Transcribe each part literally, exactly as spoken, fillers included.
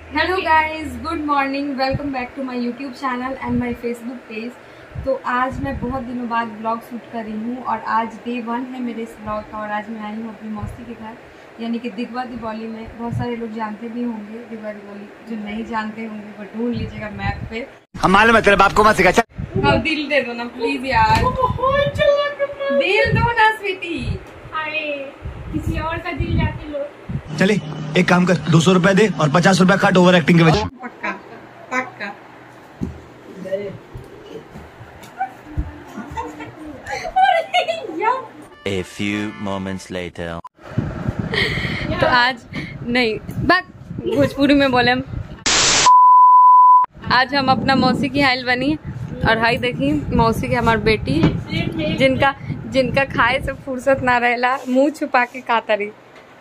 Hello guys, good morning, welcome back to my YouTube channel and my Facebook page. तो आज मैं बहुत दिनों बाद ब्लॉग शूट कर रही हूँ और आज डे वन है मेरे इस ब्लॉग का। और आज मैं आई हूँ अपनी मौसी के घर, यानी कि दिगवा दीपावली में। बहुत सारे लोग जानते भी होंगे दिगवा दीपावली, जो नहीं जानते होंगे वो ढूंढ लीजिएगा मैप पे। हम मालूम है तेरे बाप को मत सिखा। हाँ, दिल दे दो ना प्लीज यार, दिल दो ना स्वीटी। अरे किसी और का दिल जाके लो। चले एक काम कर, दो सौ रुपए दे और पचास रुपए काट ओवर एक्टिंग के वजह। पक्का पक्का। A few moments later. तो आज नहीं, बात भोजपुरी में बोले हम। आज हम अपना मौसी की हाइल बनी और हाई देखी मौसी की हमारी बेटी, जिनका जिनका खाए से फुर्सत ना रहेला, मुंह छुपा के खाता रही।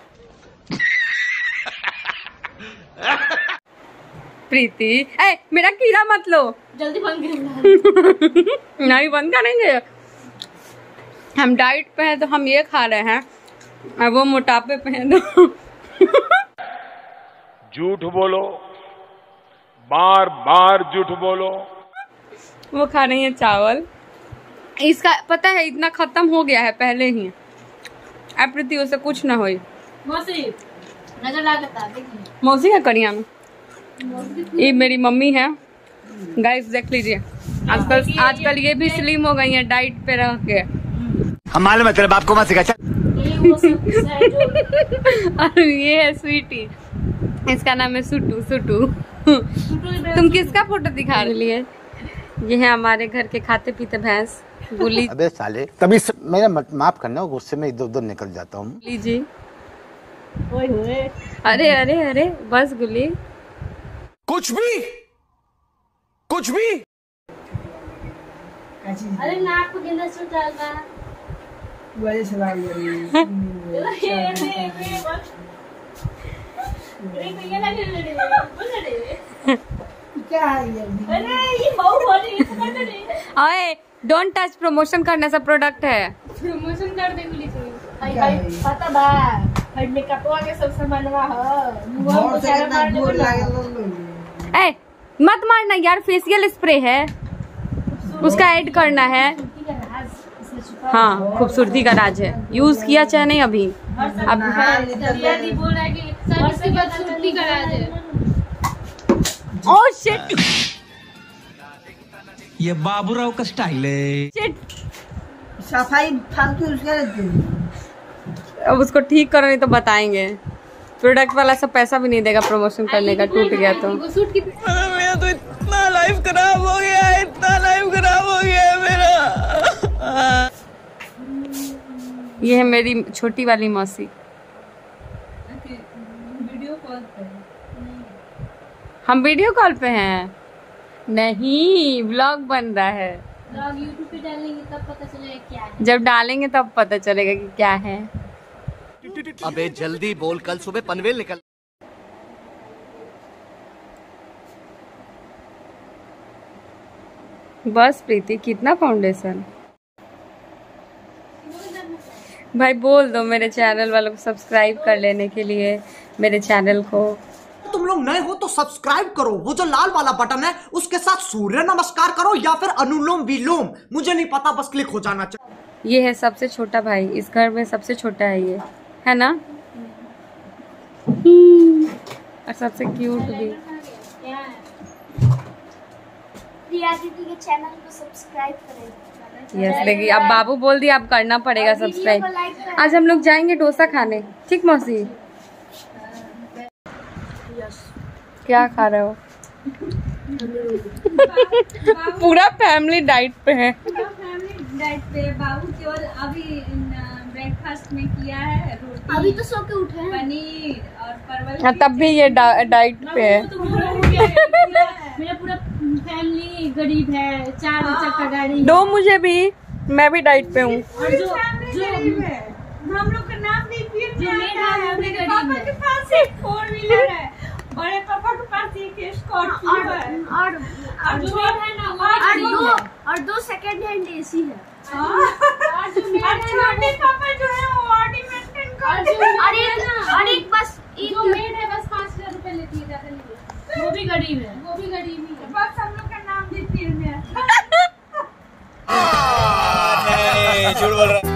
प्रीति, ए मेरा कीड़ा मत लो, जल्दी बंद कर। नहीं बंद करेंगे। हम डाइट पे हैं तो हम ये खा रहे हैं और वो मोटापे पे हैं तो झूठ बोलो, बार बार झूठ बोलो। वो खा रही है चावल। इसका पता है इतना खत्म हो गया है पहले ही। अब प्रीति उसे कुछ ना होई। मौसी नजर लागता देखिए। मौसी का करिया में ये मेरी मम्मी है गाइस, देख लीजिए। आजकल आजकल ये भी स्लिम हो गई है डाइट पे रह के। हम मालूम है तेरे बाप को मत सिखा। ये वो सब है जो और ये है स्वीटी, इसका नाम है सुटू। सुटू तुम किसका फोटो दिखा रही है? ये है हमारे घर के खाते पीते भैंस गुली। अबे साले, तभी मेरा माफ करना, गुस्से में इधर उधर निकल जाता हूँ। लीजिए। ओए होए। अरे अरे अरे बस गुली। कुछ भी कुछ भी। अरे नाक को गेंदा सूट डालना। वही सवाल ये ये बस अरे भैया लगे लगे बोल रे। क्या है ये? अरे ये बहुत बड़ी है, पकड़ रे। अरे डोंट टच, प्रमोशन करने से प्रोडक्ट है। प्रमोशन कर दे गुली से। भाई भाई पता बा, भाई मेकअपवा के सब सामानवा ह। मुंह और को से सारा कितना मार जोर दे। लागल। ए मत मारना यार, फेशियल स्प्रे है, उसका ऐड करना है। हाँ, खूबसूरती का राज है। यूज किया चाहे नहीं अभी। अब दी बोल रहा है कि सबसे खूबसूरती का राज है। ओह शिट ये बाबूराव का स्टाइल है। शिट, सफाई फालतू उसका। अब उसको ठीक करो नहीं तो बताएंगे। प्रोडक्ट वाला सब पैसा भी नहीं देगा प्रमोशन करने का, टूट गया तो। वो सूट की मेरा तो इतना लाइफ खराब हो गया है, इतना लाइफ खराब हो गया है मेरा। ये है मेरी छोटी वाली मौसी। वीडियो कॉल पे हम वीडियो कॉल पे हैं। नहीं, व्लॉग बन रहा है। ब्लॉग यूट्यूब पे डालेंगे तब पता चलेगा क्या है। जब डालेंगे तब पता चलेगा कि क्या है। अबे जल्दी बोल, कल सुबह पनवेल निकल। बस प्रीति, कितना फाउंडेशन? भाई बोल दो मेरे चैनल वालों को सब्सक्राइब कर लेने के लिए मेरे चैनल को। तुम लोग नए हो तो सब्सक्राइब करो, वो जो लाल वाला बटन है उसके साथ सूर्य नमस्कार करो या फिर अनुलोम विलोम, मुझे नहीं पता, बस क्लिक हो जाना चाहिए। ये है सबसे छोटा भाई, इस घर में सबसे छोटा है ये, है ना? और सबसे क्यूट भी। प्रिया दीदी के चैनल को सब्सक्राइब करें। यस देखिए, अब बाबू बोल दिया, अब करना पड़ेगा सब्सक्राइब। आज हम लोग जाएंगे डोसा खाने, ठीक मौसी? क्या खा रहे हो? पूरा फैमिली डाइट पे है। डाइट पे बाबू केवल अभी ब्रेकफास्ट में किया है रोटी, अभी तो सो के उठे हैं, पनीर और परवल। हाँ, तब भी ये डा, डाइट पे है। तो मेरा पूरा फैमिली गरीब है, चार चक्का गाड़ी। दो मुझे भी, मैं भी डाइट पे हूँ। और जो जो हम लोग का नाम नहीं फिर जो मेरा है वो भी गरीब है। के पास एक फोर व्हीलर है, बड़े पापा के पास एक स्कॉर्पियो है, और और जो है ना और दो और दो सेकंड हैंड एसी है। और जो मेरा छोटे पापा जो है वो ऑडी मेंटेन करते हैं। और एक और एक बस एक जो मेड है बस पाँच हजार रुपए लेती है, ज्यादा नहीं। वो भी गरीब है, वो भी गरीब ही है। बस हम लोग का नाम भी तीर में है। झूठ बोल रहा।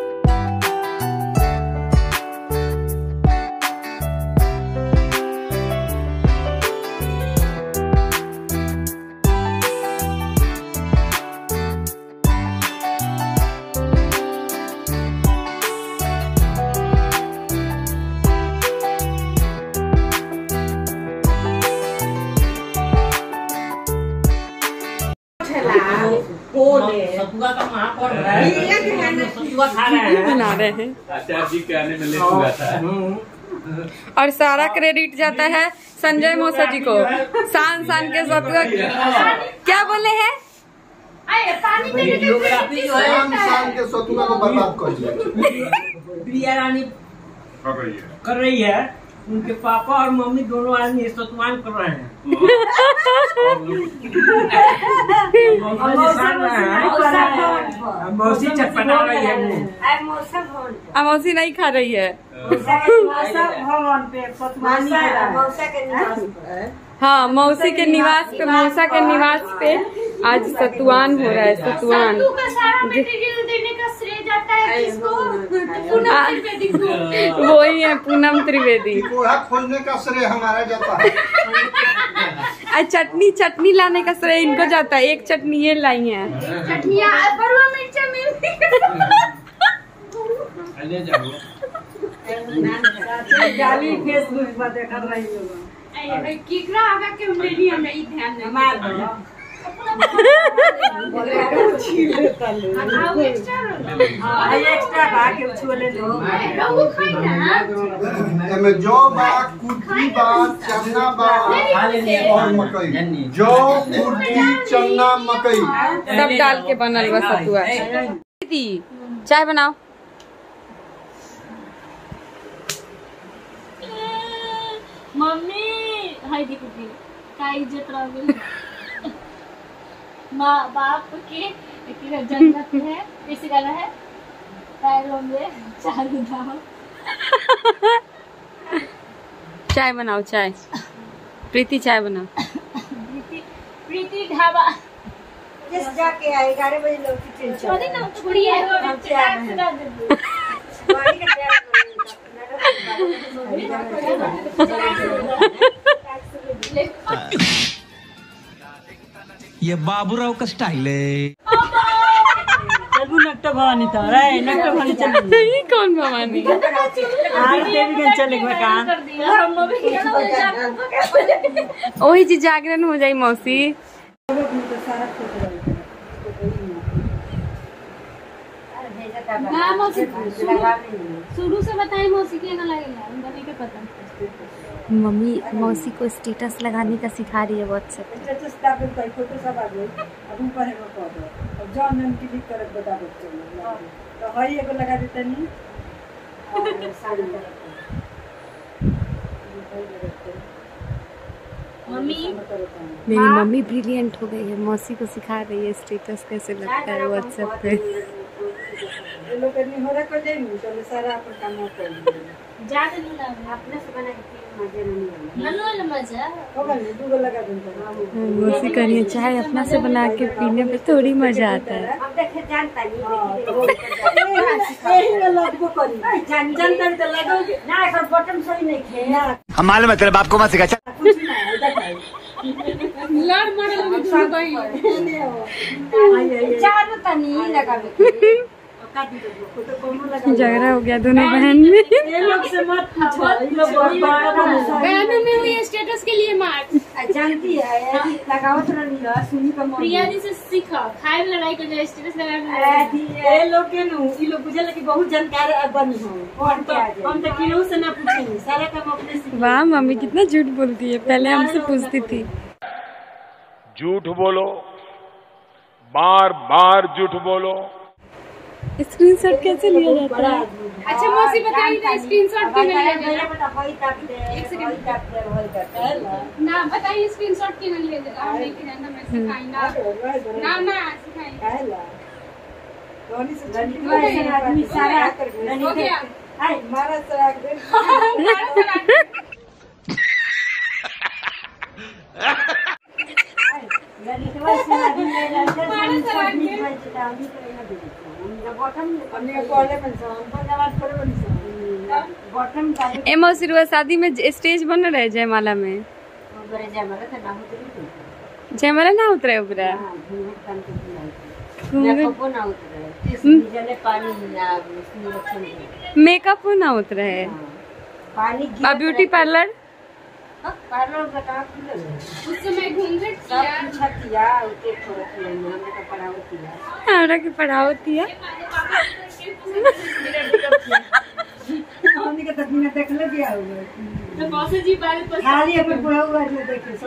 सतुआ का वहाँ पर है, सतुआ खा रहे हैं, बना रहे हैं आचार्य जी कहने में लेट हुआ था। और सारा क्रेडिट जाता है संजय मौसा जी को। शान शान के सतुआ क्या बोले हैं? पानी में जियोग्राफी जो है शान के सतुआ को बर्बाद कर दिया। प्रिया रानी कर रही है, उनके पापा और मम्मी दोनों आदमी सतुआन कर रहे हैं। मौसी चटपटा रही है, मौसी नहीं खा रही है। हाँ, मौसी के निवास पे, मौसा के निवास पे आज सतुआन हो रहा है। सतुआन देने का श्रेय जाता है किसको? पूनम त्रिवेदी को। वही है पूनम त्रिवेदी। पोहा खोलने का श्रेय हमारा जाता है। आज चटनी चटनी लाने का श्रेय इनको जाता है। एक चटनी ये लाई है। चटनिया बरुआ मिर्चा मिलती जाली फेसबुक पर देखा रही लोग। है। केकरा आगा के उंडेली हमरा ई ध्यान नहीं। मार दो। आओ एक्स्ट्रा हां एक्स्ट्रा खा के छोले लो। रहू खाई ना। एमे जौ बा, कुटी बा, चना बा और मकई। जौ, कुटी, चना, मकई सब डाल के बनल बा सतुआ। दीदी चाय बनाओ। मम्मी हाय देखो की का इज्जत रह गेल। माँ बाप के एक जन्नत है, इसी गाना है पैरों में चालू दाव। चाय बनाओ चाय। प्रीति चाय बनाओ। प्रीति प्रीति ढाबा किस जाके आए ग्यारह बजे लोग की ट्रेन चल। छोड़ी ना छोड़िए हम से आ रहे हैं। गाड़ी का तैयार ये बाबूराव का स्टाइल है। चलू नक्टा भवानी था रे, नक्टा भवानी चल। ये कौन भवानी? आज देवी चले मकान। वही जी जागरण हो जाई मौसी। हाँ मौसी शुरू से बताए मौसी के ना लगेगा उनका नहीं पता। मम्मी मौसी को स्टेटस लगाने का सिखा रही है व्हाट्सएप पे। स्टेटस डाल के फोटो सब आ गई। अब ऊपर है वो कर दो और जॉन हम क्लिक करके बता दो। तो हई एगो लगा देते नहीं और साड़ी मम्मी मेरी मम्मी ब्रिलियंट हो गई है। मौसी को सिखा रही है स्टेटस कैसे लगता है व्हाट्सएप पे। ये लोग नहीं हो रहा कर देंगे तो सारा अपन काम कर लेंगे। ज्यादा नहीं लगा अपने से बना के मजे नहीं आएगा। नन्नू वाला मजा होगा नहीं दूगो लगा देंगे। मौसी कह रही है चाय अपना से बना के पीने में थोड़ी मजा आता है। अब देखे जानता नहीं यही में लगबो करी जान जानता तो लगोगे ना। एकर बटन सही नहीं खे ना। हम मालूम है तेरे बाप को मत सिखा। कुछ ना है देखा लड़ मरे लगे सुन गई चार तनी लगावे झगड़ा हो गया दोनों बहन में। ये लोग से मत पूछो। ये लोग बहुत बड़ा बहनों में हुई स्टेटस के लिए मार जानती है लगावत रही है सुनी का मन। प्रिया जी से सीखा खाए में लड़ाई कर स्टेटस लगा। ये लोग के नु ई लोग बुझल कि बहुत जानकार बनी हो। और क्या हम तो किलो से ना पूछेंगे सारा काम अपने से। वाह मम्मी कितना झूठ बोलती है। पहले हमसे पूछती थी। झूठ बोलो, बार बार झूठ बोलो। स्क्रीनशॉट कैसे लिया जाता है? अच्छा मौसी बताइए स्क्रीनशॉट क्यों नहीं लिया जाता? एक सेकंड ना बताइए स्क्रीनशॉट क्यों नहीं लिया जाता? आप लेके जाना मैं सिखाई ना ना ना सिखाई आदमी सारा हो गया। मारा सराग दे। ए मौसी रुआ शादी में स्टेज बन रहे जयमाला में जयमाला ना उतरे ऊपरा मेकअप ना उतरे है ब्यूटी पार्लर हमरा के पढ़ावती है देखले दिया खाली अपन बुढ़ा हुआ देखे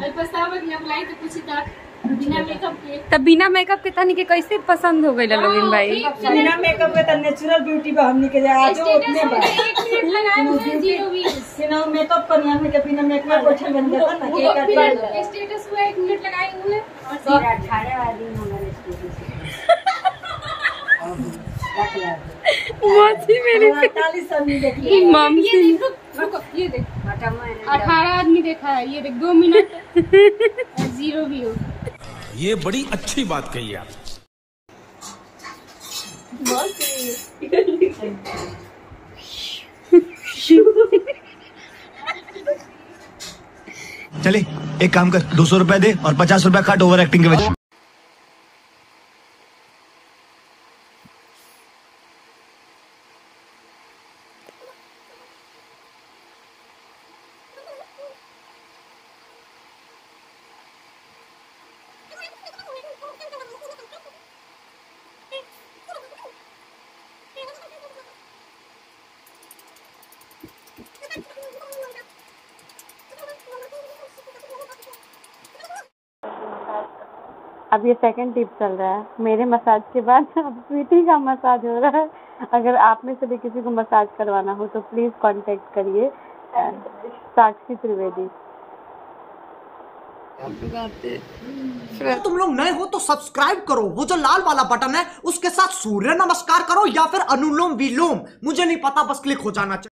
बिना मेकअप के तब बिना मेकअप के तनी के कैसे पसंद हो गई लोगिन भाई बिना मेकअप के त नेचुरल ब्यूटी बा हमनी के आज उतने बा एक मिनट लगाए मुझे जीरो व्यूज बिना मेकअप कर हमनी के बिना मेकअप बैठल बन देखो ना के का स्टेटस हुआ एक मिनट लगाए हुए और फिर अठारह वाली हमारे स्टेटस रख लिया मौसी मेरी अड़तालीस आदमी देखिए मम ये देखो रुको ये देख अठारह आदमी देखा है ये देख दो मिनट जीरो व्यू ये बड़ी अच्छी बात कही आप। चले एक काम कर, दो सौ रुपए दे और पचास रुपए काट ओवर एक्टिंग के वजह। अब ये सेकंड टिप चल रहा है मेरे मसाज के बाद अब स्वीटी का मसाज हो रहा है। अगर आप में से भी किसी को मसाज करवाना हो तो प्लीज कांटेक्ट करिए साक्षी त्रिवेदी। तुम लोग नए हो तो सब्सक्राइब करो, वो जो लाल वाला बटन है उसके साथ सूर्य नमस्कार करो या फिर अनुलोम विलोम, मुझे नहीं पता, बस क्लिक हो जाना चाहिए।